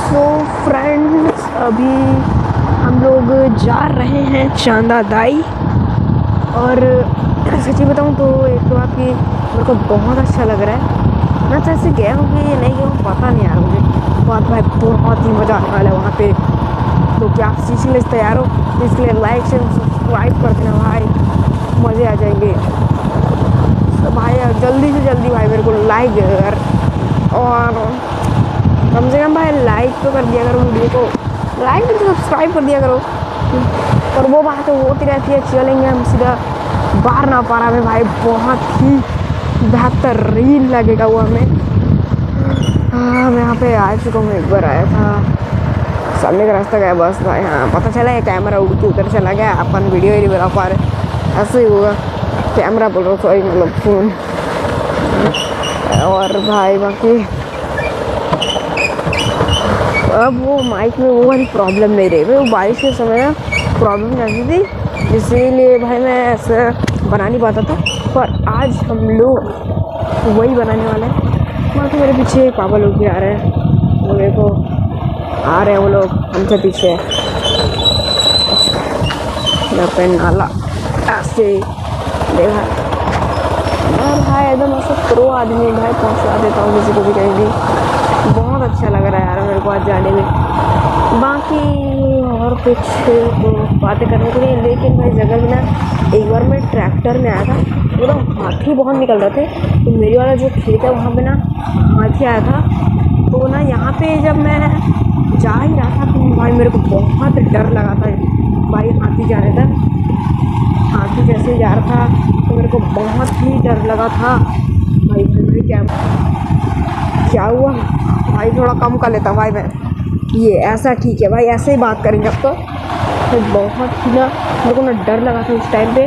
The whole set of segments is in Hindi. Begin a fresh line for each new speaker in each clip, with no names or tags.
सो फ्रेंड्स, अभी हम लोग जा रहे हैं चांदा दाई। और सच्ची बताऊँ तो एक तो आपकी मेरे को बहुत अच्छा लग रहा है। मैं तो ऐसे गया हूँ कि नहीं गया हूँ पता नहीं यार मुझे। बहुत भाई बहुत ही मज़ा आने वाला है वहाँ पे। तो क्या आप चीज़ के लिए तैयार हो? इसके लिए लाइक शेयर सब्सक्राइब कर देना भाई, मज़े आ जाएंगे। तो भाई जल्दी से जल्दी भाई मेरे को लाइक दे दो यार, और कम से कम भाई लाइक तो कर दिया करो वीडियो को, लाइक तो सब्सक्राइब कर दिया करो। और वो बात तो होती रहती है। चलेंगे हम सीधा बाहर ना पारा में भाई, बहुत ही बेहतरीन लगेगा वो हमें। हाँ, मैं यहाँ पे आ चुका हूँ, एक बार आया था। सामने का रास्ता गया बस भाई। हाँ, पता चला है कैमरा उड़ के उधर चला गया, अपन वीडियो ही नहीं बना पा रहे। ऐसे ही होगा, कैमरा बोल रहा हूँ, सॉरी मतलब फ़ोन। और भाई बाकी अब वो माइक में वो वाली प्रॉब्लम नहीं रही। वो बारिश के समय ना प्रॉब्लम रहती थी, इसीलिए भाई मैं ऐसा बना नहीं पाता था। पर आज हम लोग वही बनाने वाले हैं। बाकी मेरे पीछे पापा लोग भी आ रहे हैं, वो देखो आ रहे हैं वो लोग हमसे पीछे। नाला ऐसे देखा और भाई एकदम ऐसा प्रो आदमी भाई, पहुँचा देता हूँ किसी को भी कहीं भी। बहुत अच्छा लग रहा है यार मेरे को आज जाने में। बाकी और कुछ तो बातें करने के लिए, लेकिन भाई जगह में ना एक बार मैं ट्रैक्टर में आया था, वो ना हाथी बहुत निकल रहे थे। तो मेरे वाला जो खेत है वहाँ पे ना हाथी आया था। तो ना यहाँ पे जब मैं जा ही रहा था तो भाई मेरे को बहुत डर लगा था भाई। हाथी जा रहा था, हाथी जैसे जा रहा था तो मेरे को बहुत ही डर लगा था भाई। मेरे क्या हुआ भाई, थोड़ा कम कर लेता भाई मैं। ये ऐसा ठीक है भाई, ऐसे ही बात करेंगे अब तो। बहुत ही ना मेरे को ना डर लगा था उस टाइम पे।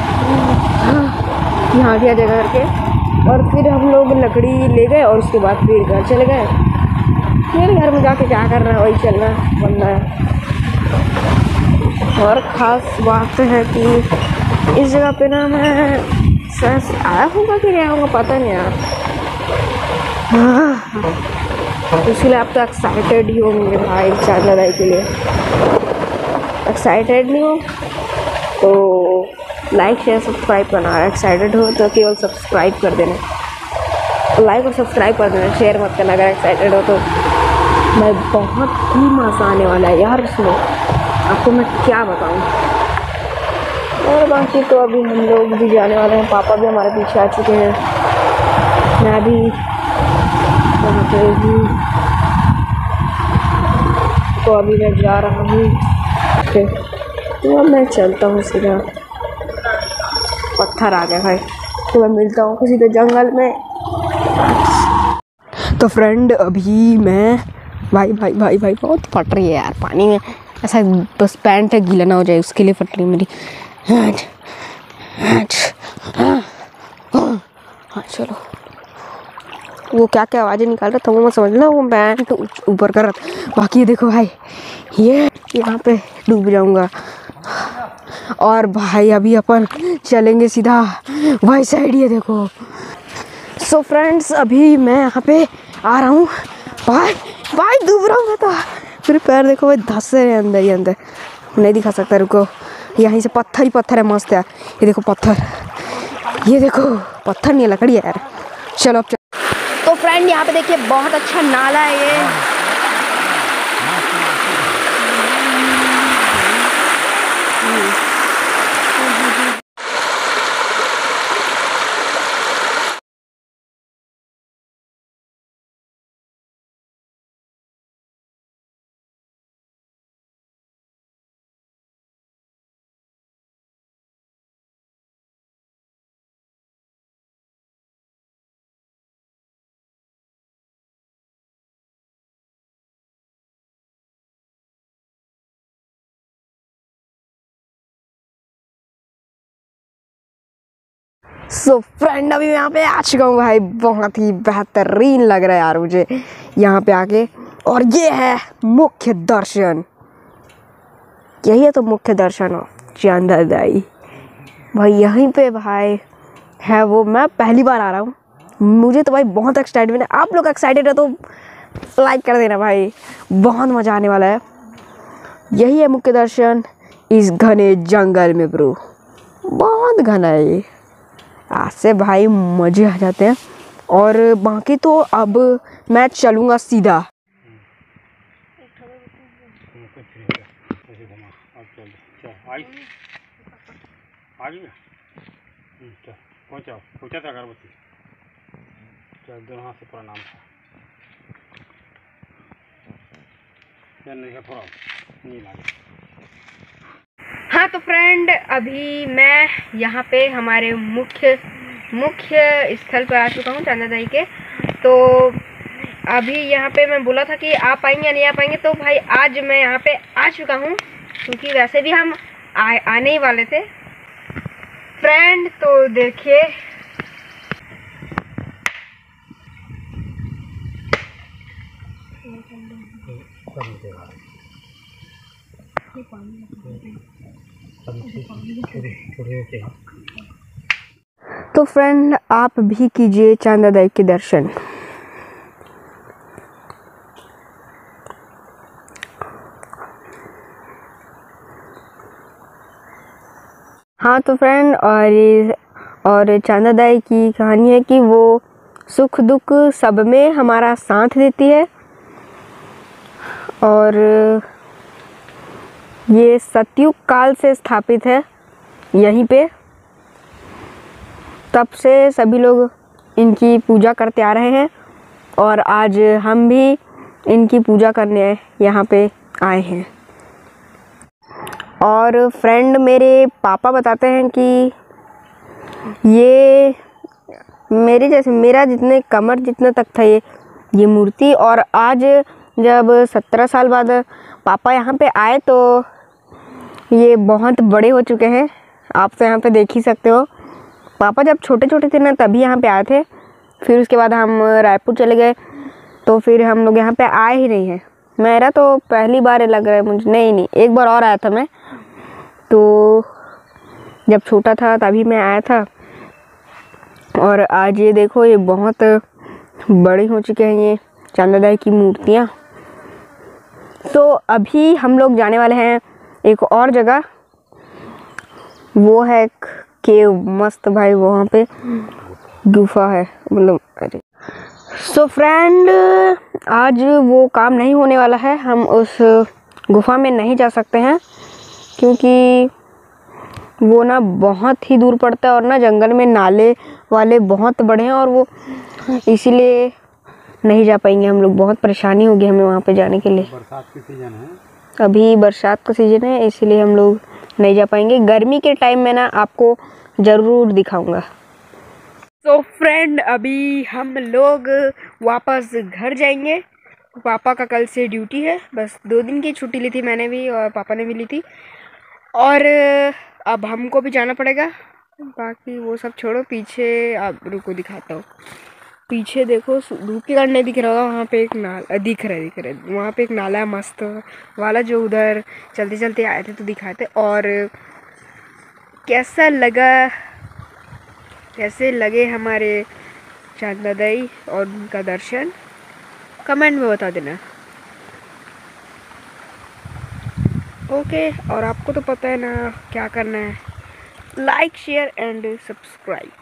यहाँ क्या जगह करके, और फिर हम लोग लकड़ी ले गए और उसके बाद फिर घर चले गए। फिर घर में जाके क्या करना है, वही चलना बनना है। और ख़ास बात है कि इस जगह पे ना मैं शायद आया होगा कि नहीं आऊँगा पता नहीं यार। इसलिए आप तो एक्साइटेड ही होंगे भाई चांदा दाई के लिए। एक्साइटेड नहीं हो तो लाइक शेयर सब्सक्राइब करना। एक्साइटेड हो तो केवल सब्सक्राइब कर देना, लाइक और सब्सक्राइब कर देना, शेयर मत करना अगर एक्साइटेड हो तो। मैं बहुत ही मज़ा आने वाला है यार इसमें, आपको मैं क्या बताऊँ। और बाकी तो अभी हम लोग भी जाने वाले हैं, पापा भी हमारे पीछे आ चुके हैं। मैं भी वहाँ पे ही, तो अभी मैं जा रहा हूँ। तो अब मैं चलता हूँ सीधा। पत्थर आ गया भाई, तो मैं मिलता हूँ किसी तो जंगल में। तो फ्रेंड अभी मैं भाई भाई भाई भाई बहुत फट रही है यार पानी में, ऐसा बस पैंट है गीला ना हो जाए उसके लिए फट रही है मेरी। हाँ चलो, वो क्या क्या आवाज़ें निकाल रहा था वो मैं समझ लो, वो पैंट ऊपर कर रहा था। बाकी देखो भाई, ये यहाँ पे डूब जाऊँगा। और भाई अभी अपन चलेंगे सीधा वाई साइड, ये देखो। सो फ्रेंड्स अभी मैं यहाँ पे आ रहा हूँ भाई। भाई डूब रहा हूँ मैं तो, मेरे पैर देखो भाई धंस रहे हैं अंदर ही अंदर, नहीं दिखा सकता। रुको, यहीं से पत्थर ही पत्थर है मस्त यार। ये देखो पत्थर, ये देखो पत्थर नहीं है लकड़ी है यार। चलो अब तो फ्रेंड यहाँ पे देखिए बहुत अच्छा नाला है ये। सो फ्रेंड अभी मैं यहाँ पे आ चुका हूँ भाई, बहुत ही बेहतरीन लग रहा है यार मुझे यहाँ पे आके। और ये है मुख्य दर्शन, यही है तो मुख्य दर्शन हो चांदा दाई भाई। यहीं पे भाई है वो, मैं पहली बार आ रहा हूँ। मुझे तो भाई बहुत एक्साइटमेंट है। आप लोग एक्साइटेड है तो लाइक कर देना भाई, बहुत मज़ा आने वाला है। यही है मुख्य दर्शन इस घने जंगल में ब्रो, बहुत घना है ये। आज से भाई मज़े आ जाते हैं। और बाकी तो अब मैं चलूँगा सीधा।
दोनों हाथ से प्रणाम
हाँ तो फ्रेंड, अभी मैं यहाँ पे हमारे मुख्य स्थल पर आ चुका हूँ, चांदादाई के। तो अभी यहाँ पे मैं बोला था कि आप आएंगे या नहीं आ पाएंगे, तो भाई आज मैं यहाँ पे आ चुका हूँ, क्योंकि वैसे भी हम आने ही वाले थे फ्रेंड। तो देखिए तो फ्रेंड, आप भी कीजिए चांदादाई के दर्शन। हाँ तो फ्रेंड, और चांदादाई की कहानी है कि वो सुख दुख सब में हमारा साथ देती है। और ये सतयुग काल से स्थापित है यहीं पे, तब से सभी लोग इनकी पूजा करते आ रहे हैं। और आज हम भी इनकी पूजा करने यहाँ पे आए हैं। और फ्रेंड, मेरे पापा बताते हैं कि ये मेरा जितने कमर जितना तक था ये मूर्ति। और आज जब 17 साल बाद पापा यहाँ पे आए तो ये बहुत बड़े हो चुके हैं। आप तो यहाँ पे देख ही सकते हो। पापा जब छोटे छोटे थे ना, तभी यहाँ पे आए थे। फिर उसके बाद हम रायपुर चले गए, तो फिर हम लोग यहाँ पे आए ही नहीं हैं। मेरा तो पहली बार लग रहा है मुझे। नहीं, एक बार और आया था मैं, तो जब छोटा था तभी मैं आया था। और आज ये देखो, ये बहुत बड़ी हो चुके हैं ये चांदादाई की मूर्तियाँ। तो अभी हम लोग जाने वाले हैं एक और जगह, वो है केव। मस्त भाई, वहाँ पे गुफा है, मतलब अरे। सो फ्रेंड, आज वो काम नहीं होने वाला है। हम उस गुफा में नहीं जा सकते हैं, क्योंकि वो ना बहुत ही दूर पड़ता है। और ना जंगल में नाले वाले बहुत बड़े हैं, और वो इसीलिए नहीं जा पाएंगे हम लोग। बहुत परेशानी होगी हमें वहाँ पे जाने के लिए।
बरसात की सीजन है,
अभी बरसात का सीजन है, इसीलिए हम लोग नहीं जा पाएंगे। गर्मी के टाइम में ना आपको ज़रूर दिखाऊंगा। तो फ्रेंड, अभी हम लोग वापस घर जाएंगे। पापा का कल से ड्यूटी है, बस 2 दिन की छुट्टी ली थी मैंने भी और पापा ने भी ली थी। और अब हमको भी जाना पड़ेगा। बाकी वो सब छोड़ो, पीछे आप रुको दिखाता हूँ। पीछे देखो, धूप के कारण नहीं दिख रहा होगा, वहाँ पे एक नाला दिख रहा है वहाँ पे एक नाला है मस्त वाला, जो उधर चलते चलते आए थे तो दिखाए थे। और कैसे लगे हमारे चांदादाई और उनका दर्शन, कमेंट में बता देना। ओके, और आपको तो पता है ना क्या करना है, लाइक शेयर एंड सब्सक्राइब।